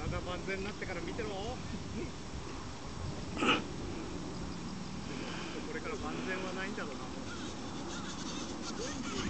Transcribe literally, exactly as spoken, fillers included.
体万全になってから見てろ。これから万全はないんだろうな。